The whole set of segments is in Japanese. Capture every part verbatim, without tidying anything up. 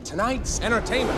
tonight's entertainment.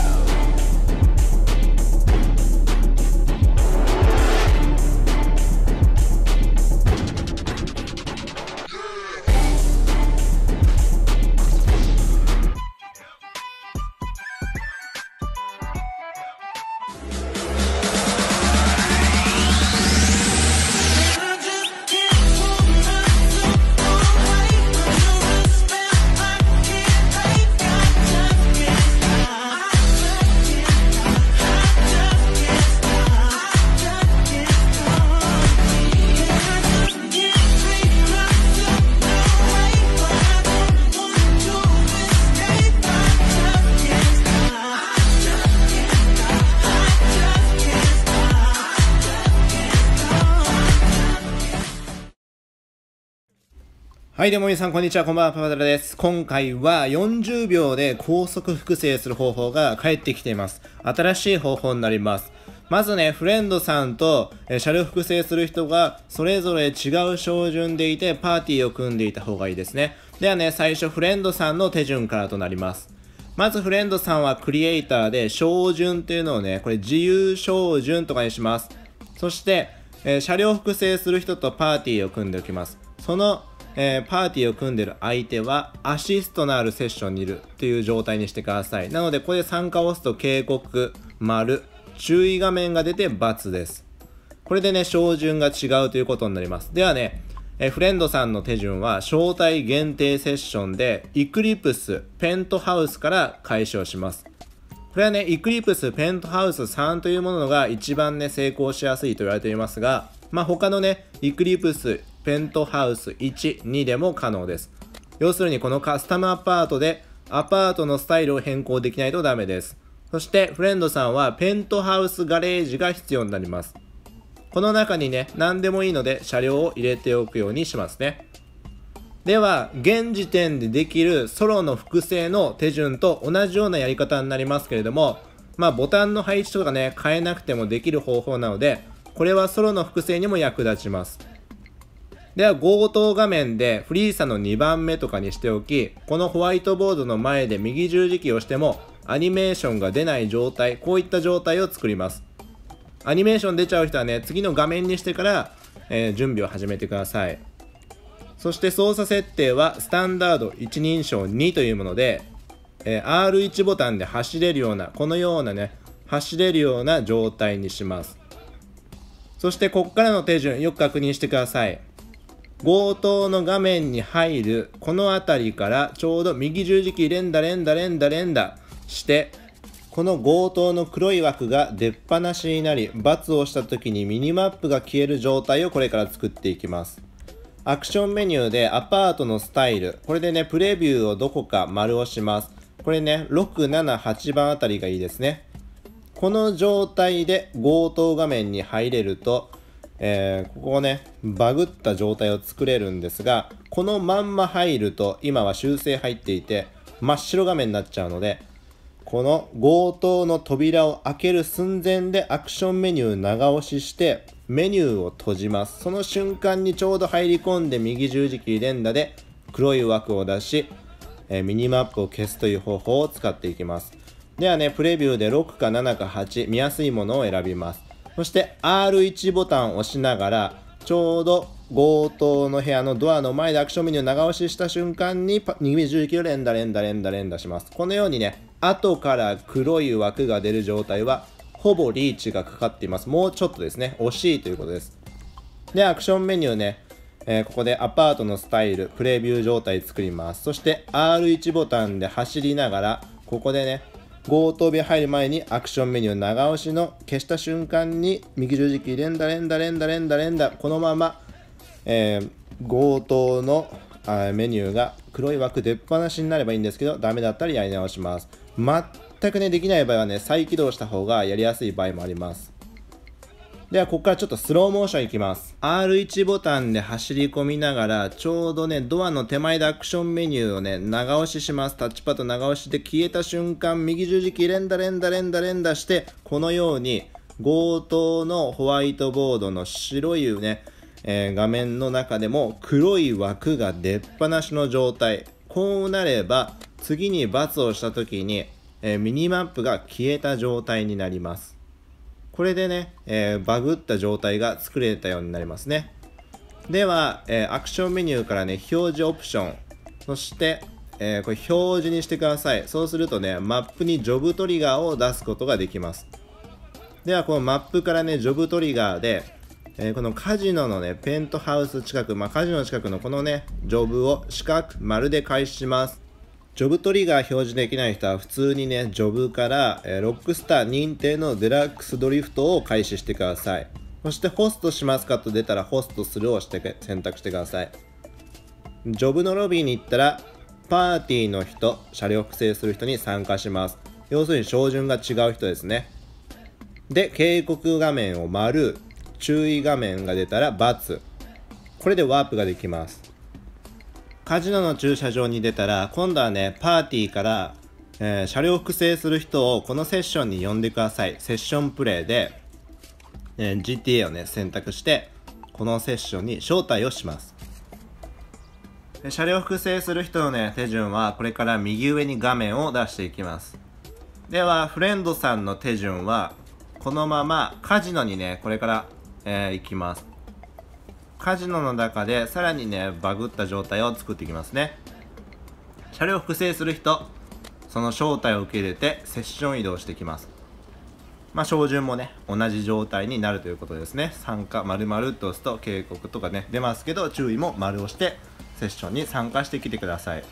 はい、どうも皆さんこんにちは、こんばんは、パパダラです。今回はよんじゅうびょうで高速複製する方法が返ってきています。新しい方法になります。まずね、フレンドさんとえ車両複製する人がそれぞれ違う照準でいてパーティーを組んでいた方がいいですね。ではね、最初フレンドさんの手順からとなります。まずフレンドさんはクリエイターで照準っていうのをね、これ自由照準とかにします。そして、えー、車両複製する人とパーティーを組んでおきます。そのえー、パーティーを組んでる相手はアシストのあるセッションにいるっていう状態にしてください。なのでこれで参加を押すと警告、丸、注意画面が出て×です。これでね、照準が違うということになります。ではね、えー、フレンドさんの手順は招待限定セッションでイクリプス、ペントハウスから開始をします。これはね、イクリプス、ペントハウスさんというものが一番ね、成功しやすいと言われていますが、まあ他のね、イクリプス、ペントハウスいち、にでも可能です。要するにこのカスタムアパートでアパートのスタイルを変更できないとダメです。そしてフレンドさんはペントハウスガレージが必要になります。この中にね、何でもいいので車両を入れておくようにしますね。では、現時点でできるソロの複製の手順と同じようなやり方になりますけれども、まあボタンの配置とかね、変えなくてもできる方法なので、これはソロの複製にも役立ちます。では強盗画面でフリー差のにばんめとかにしておき、このホワイトボードの前で右十字キーをしてもアニメーションが出ない状態、こういった状態を作ります。アニメーション出ちゃう人はね、次の画面にしてから、えー、準備を始めてください。そして操作設定はスタンダード一人称にというもので、えー、アールワン ボタンで走れるような、このようなね、走れるような状態にします。そしてここからの手順よく確認してください。強盗の画面に入るこの辺りからちょうど右十字キー連打連打連打連打してこの強盗の黒い枠が出っ放しになり×をした時にミニマップが消える状態をこれから作っていきます。アクションメニューでアパートのスタイル、これでねプレビューをどこか丸をします。これねろく、なな、はちばんあたりがいいですね。この状態で強盗画面に入れるとえー、ここをねバグった状態を作れるんですが、このまんま入ると今は修正入っていて真っ白画面になっちゃうので、この強盗の扉を開ける寸前でアクションメニュー長押ししてメニューを閉じます。その瞬間にちょうど入り込んで右十字キー連打で黒い枠を出し、えー、ミニマップを消すという方法を使っていきます。ではね、プレビューでろくかななかはち、見やすいものを選びます。そして アールワン ボタンを押しながらちょうど強盗の部屋のドアの前でアクションメニューを長押しした瞬間に右十字キーを連打連打連打連打します。このようにね、後から黒い枠が出る状態はほぼリーチがかかっています。もうちょっとですね、惜しいということです。で、アクションメニューね、えー、ここでアパートのスタイルプレビュー状態作ります。そして アールワン ボタンで走りながらここでね強盗部屋入る前にアクションメニュー長押しの消した瞬間に右十字キー連打連打連打連打連打、このまま、えー、強盗のあメニューが黒い枠出っ放しになればいいんですけど、ダメだったらやり直します。全くねできない場合はね再起動した方がやりやすい場合もあります。ではここからちょっとスローモーションいきます。 アールワン ボタンで走り込みながらちょうどねドアの手前でアクションメニューをね長押しします。タッチパッド長押しで消えた瞬間右十字キー連打連打連打連打してこのように強盗のホワイトボードの白いね、えー、画面の中でも黒い枠が出っ放しの状態、こうなれば次に×をした時に、えー、ミニマップが消えた状態になります。これでね、えー、バグった状態が作れたようになりますね。では、えー、アクションメニューからね、表示オプション、そして、えー、これ表示にしてください。そうするとね、マップにジョブトリガーを出すことができます。では、このマップからね、ジョブトリガーで、えー、このカジノのね、ペントハウス近く、まあ、カジノの近くのこのね、ジョブを四角、丸で開始します。ジョブトリガー表示できない人は普通にね、ジョブから、えー、ロックスター認定のデラックスドリフトを開始してください。そしてホストしますかと出たらホストするをして選択してください。ジョブのロビーに行ったら、パーティーの人、車両複製する人に参加します。要するに照準が違う人ですね。で、警告画面を丸、注意画面が出たら×。これでワープができます。カジノの駐車場に出たら、今度はね、パーティーから、えー、車両複製する人をこのセッションに呼んでください。セッションプレイで、えー、ジーティーエー をね、選択して、このセッションに招待をします。車両複製する人のね、手順はこれから右上に画面を出していきます。では、フレンドさんの手順は、このままカジノにね、これから、えー、行きます。カジノの中でさらにね、バグった状態を作っていきますね。車両複製する人、その招待を受け入れてセッション移動していきます。まあ、照準もね、同じ状態になるということですね。参加、丸々と押すと警告とかね、出ますけど、注意も丸押してセッションに参加してきてください。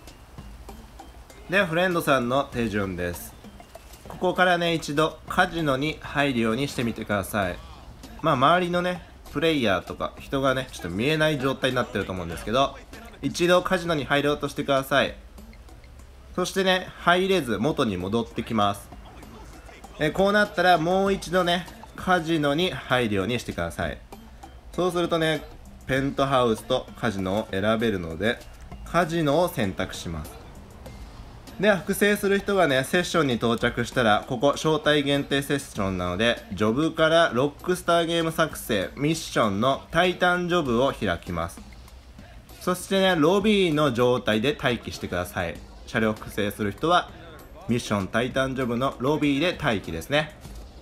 では、フレンドさんの手順です。ここからね、一度カジノに入るようにしてみてください。まあ、周りのね、プレイヤーとか人がね、ちょっと見えない状態になってると思うんですけど、一度カジノに入ろうとしてください。そしてね、入れず元に戻ってきます。えこうなったらもう一度ね、カジノに入るようにしてください。そうするとね、ペントハウスとカジノを選べるので、カジノを選択します。では、複製する人がね、セッションに到着したら、ここ招待限定セッションなので、ジョブからロックスターゲーム作成ミッションのタイタンジョブを開きます。そしてね、ロビーの状態で待機してください。車両複製する人はミッションタイタンジョブのロビーで待機ですね。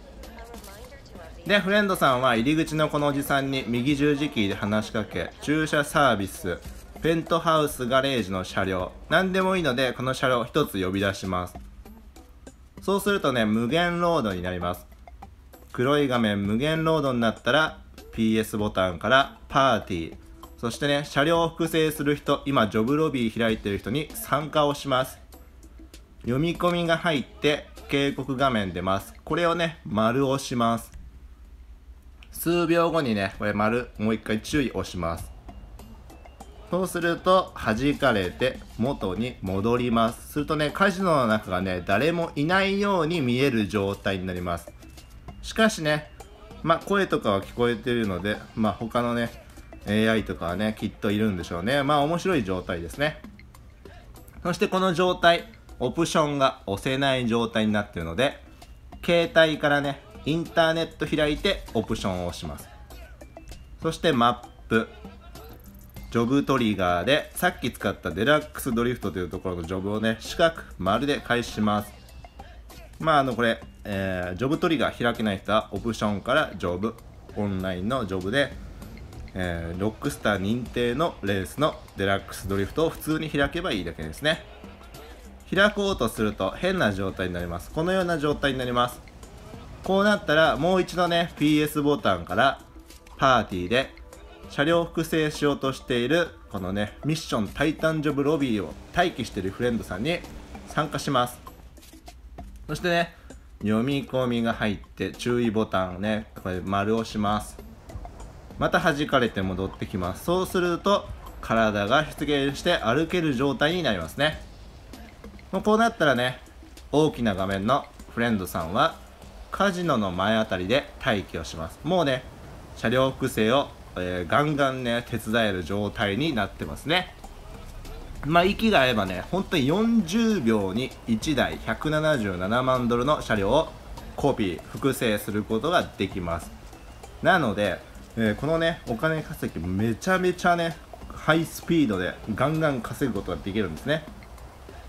で、フレンドさんは入り口のこのおじさんに右十字キーで話しかけ、駐車サービス、ペントハウスガレージの車両、何でもいいのでこの車両を一つ呼び出します。そうするとね、無限ロードになります。黒い画面無限ロードになったら ピーエス ボタンからパーティー、そしてね、車両を複製する人、今ジョブロビー開いてる人に参加をします。読み込みが入って警告画面出ます。これをね、丸押します。数秒後にね、これ丸もう一回注意押します。そうすると弾かれて元に戻ります。するとね、カジノの中がね、誰もいないように見える状態になります。しかしね、まあ声とかは聞こえているので、まあ他のね、エーアイ とかはね、きっといるんでしょうね。まあ面白い状態ですね。そしてこの状態、オプションが押せない状態になっているので、携帯からね、インターネット開いてオプションを押します。そしてマップ。ジョブトリガーでさっき使ったデラックスドリフトというところのジョブをね、四角丸で開始します。まああのこれ、えー、ジョブトリガー開けない人はオプションからジョブ、オンラインのジョブで、えー、ロックスター認定のレースのデラックスドリフトを普通に開けばいいだけですね。開こうとすると変な状態になります。このような状態になります。こうなったらもう一度ね、ピーエス ボタンからパーティーで車両複製しようとしているこのね、ミッションタイタンジョブロビーを待機しているフレンドさんに参加します。そしてね、読み込みが入って注意ボタンをね、これ丸押します。また弾かれて戻ってきます。そうすると体が出現して歩ける状態になりますね。もうこうなったらね、大きな画面のフレンドさんはカジノの前あたりで待機をします。もうね、車両複製をえー、ガンガンね、手伝える状態になってますね。まあ息が合えばね、本当によんじゅうびょうにいちだいひゃくななじゅうななまんドルの車両をコピー複製することができます。なので、えー、このね、お金稼ぎめちゃめちゃね、ハイスピードでガンガン稼ぐことができるんですね。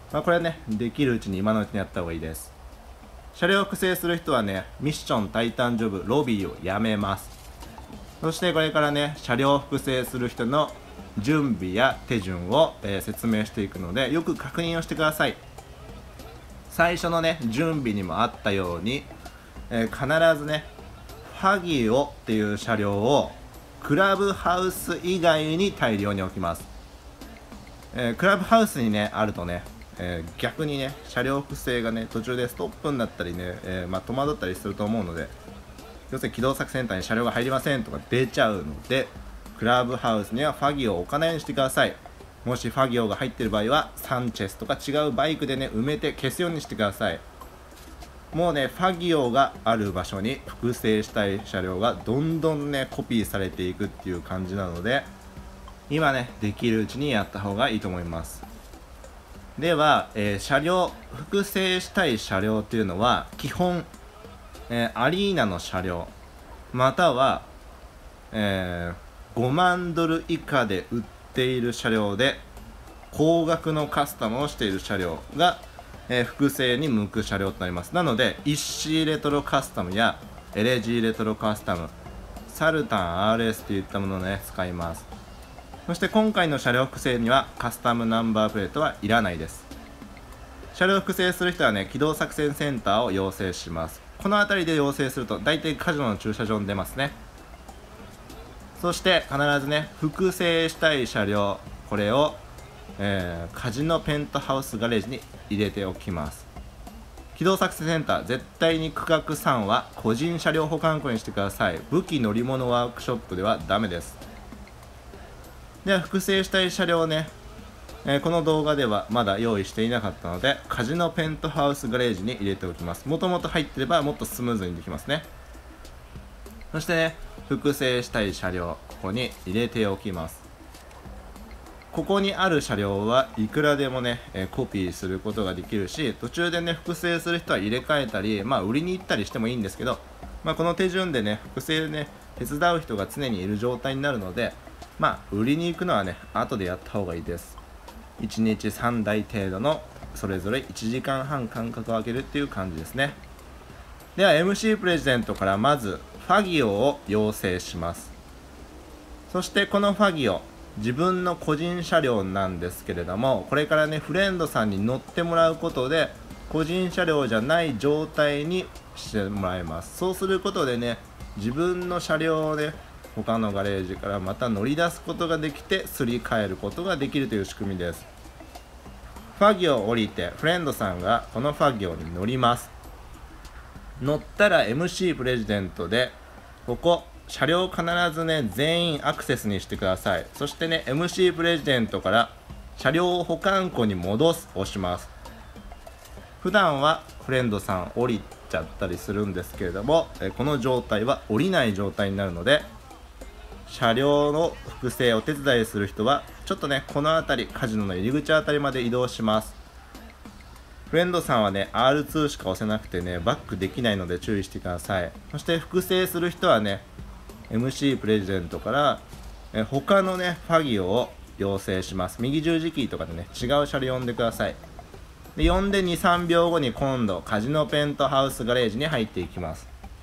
まあ、これはねできるうちに今のうちにやった方がいいです。車両を複製する人はねミッションタイタンジョブロビーをやめます。そしてこれからね車両を複製する人の準備や手順を、えー、説明していくのでよく確認をしてください。最初のね準備にもあったように、えー、必ずねファギオっていう車両をクラブハウス以外に大量に置きます。えー、クラブハウスにねあるとね、えー、逆にね車両複製がね途中でストップになったりね、えーまあ、戸惑ったりすると思うので、要するに機動作センターに車両が入りませんとか出ちゃうので、クラブハウスにはファギオを置かないようにしてください。もしファギオが入っている場合はサンチェスとか違うバイクでね埋めて消すようにしてください。もうねファギオがある場所に複製したい車両がどんどんねコピーされていくっていう感じなので、今ねできるうちにやった方がいいと思います。では、えー、車両複製したい車両っていうのは基本、えー、アリーナの車両または、えー、ごまんドル以下で売っている車両で高額のカスタムをしている車両が、えー、複製に向く車両となります。なので ワンシー レトロカスタムや エルジー レトロカスタム、サルタン アールエス といったものをね使います。そして今回の車両複製にはカスタムナンバープレートはいらないです。車両複製する人はね機動作戦センターを要請します。この辺りで要請すると大体カジノの駐車場に出ますね。そして必ずね複製したい車両これを、えー、カジノペントハウスガレージに入れておきます。機動作戦センター絶対に区画さんは個人車両保管庫にしてください。武器乗り物ワークショップではダメです。では複製したい車両をね、えー、この動画ではまだ用意していなかったのでカジノペントハウスガレージに入れておきます。もともと入ってればもっとスムーズにできますね。そしてね複製したい車両ここに入れておきます。ここにある車両はいくらでもね、えー、コピーすることができるし、途中でね複製する人は入れ替えたり、まあ売りに行ったりしてもいいんですけど、まあ、この手順でね複製ね手伝う人が常にいる状態になるので、まあ売りに行くのはね後でやった方がいいです。いちにちさんだい程度のそれぞれいちじかんはん間隔を空けるっていう感じですね。では エムシー プレジデントからまずファギオを要請します。そしてこのファギオ自分の個人車両なんですけれども、これからねフレンドさんに乗ってもらうことで個人車両じゃない状態にしてもらいます。そうすることでね自分の車両をね他のガレージからまた乗り出すことができてすり替えることができるという仕組みです。ファギオを降りてフレンドさんがこのファギオに乗ります。乗ったら エムシー プレジデントでここ車両必ずね全員アクセスにしてください。そしてね エムシー プレジデントから車両を保管庫に戻す押します。普段はフレンドさん降りちゃったりするんですけれども、この状態は降りない状態になるので、車両の複製をお手伝いする人はちょっとねこの辺りカジノの入り口あたりまで移動します。フレンドさんはね アールツー しか押せなくてねバックできないので注意してください。そして複製する人はね エムシー プレジデントからえ他のねファギオを要請します。右十字キーとかでね違う車両呼んでください。で呼んで にさんびょうごに今度カジノペントハウスガレージに入っていきます。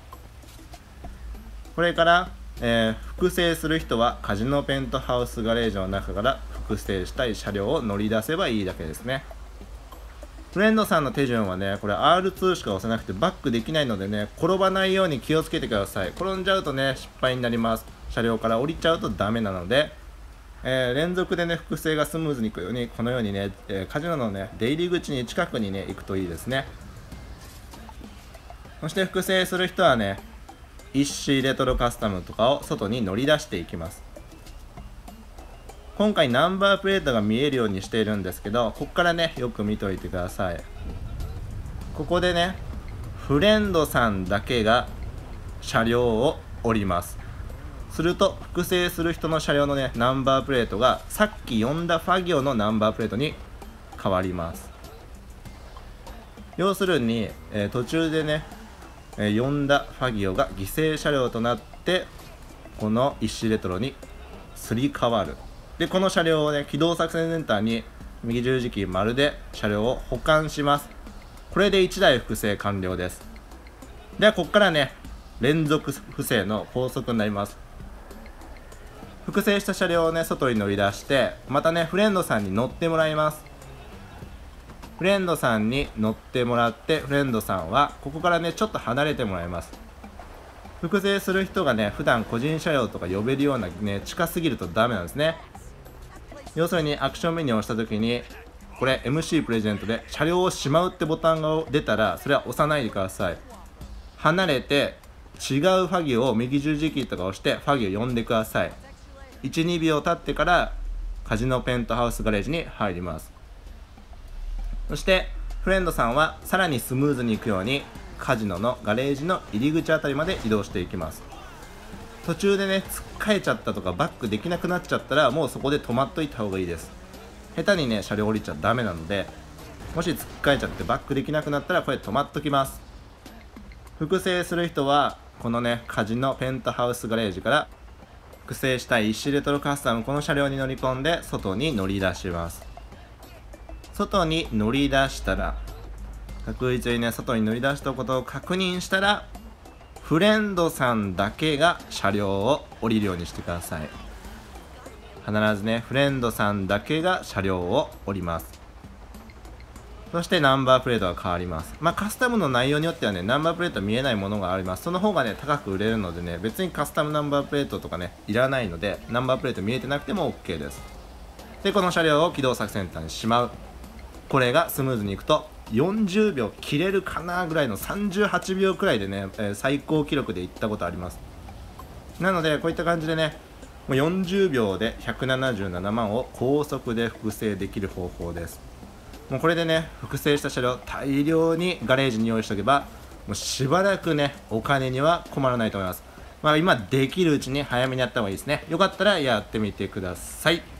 これから、えー、複製する人はカジノペントハウスガレージの中から複製したい車両を乗り出せばいいだけですね。フレンドさんの手順はねこれ アールツー しか押せなくてバックできないのでね転ばないように気をつけてください。転んじゃうとね失敗になります。車両から降りちゃうとダメなので、えー、連続でね複製がスムーズにいくようにこのようにね、えー、カジノのね出入り口に近くにね行くといいですね。そして複製する人はね ワンシー レトロカスタムとかを外に乗り出していきます。今回ナンバープレートが見えるようにしているんですけど、ここからねよく見といてください。ここでねフレンドさんだけが車両を降ります。すると複製する人の車両のねナンバープレートがさっき呼んだファギオのナンバープレートに変わります。要するに、えー、途中でね、えー、呼んだファギオが犠牲車両となってこのワンシーレトロにすり替わる。でこの車両をね機動作戦センターに右十字キー丸で車両を保管します。これでいちだい複製完了です。ではここからね、連続不正の高速になります。複製した車両をね、外に乗り出して、またね、フレンドさんに乗ってもらいます。フレンドさんに乗ってもらって、フレンドさんはここからね、ちょっと離れてもらいます。複製する人がね、普段個人車両とか呼べるようなね、近すぎるとダメなんですね。要するにアクションメニューを押した時に、これ エムシー プレゼントで車両をしまうってボタンが出たら、それは押さないでください。離れて違うファギを右十字キーとか押してファギを呼んでください。いち、にびょう経ってからカジノペントハウスガレージに入ります。そしてフレンドさんはさらにスムーズに行くようにカジノのガレージの入り口あたりまで移動していきます。途中でね、つっかえちゃったとかバックできなくなっちゃったら、もうそこで止まっといた方がいいです。下手にね、車両降りちゃダメなので、もしつっかえちゃってバックできなくなったらこれ止まっときます。複製する人はこのね、カジノペントハウスガレージから複製したい石レトロカスタム、この車両に乗り込んで外に乗り出します。外に乗り出したら、確実にね、外に乗り出したことを確認したら、フレンドさんだけが車両を降りるようにしてください。必ずね、フレンドさんだけが車両を降ります。そしてナンバープレートが変わります。まあカスタムの内容によってはね、ナンバープレート見えないものがあります。その方がね、高く売れるのでね、別にカスタムナンバープレートとかね、いらないので、ナンバープレート見えてなくても OK です。で、この車両を起動作センターにしまう。これがスムーズにいくと、よんじゅうびょう切れるかなぐらいのさんじゅうはちびょうくらいでね、えー、最高記録で行ったことあります。なので、こういった感じでね、もうよんじゅうびょうでひゃくななじゅうななまんを高速で複製できる方法です。もうこれでね、複製した車両大量にガレージに用意しておけば、もうしばらくね、お金には困らないと思います。まあ今できるうちに早めにやった方がいいですね。よかったらやってみてください。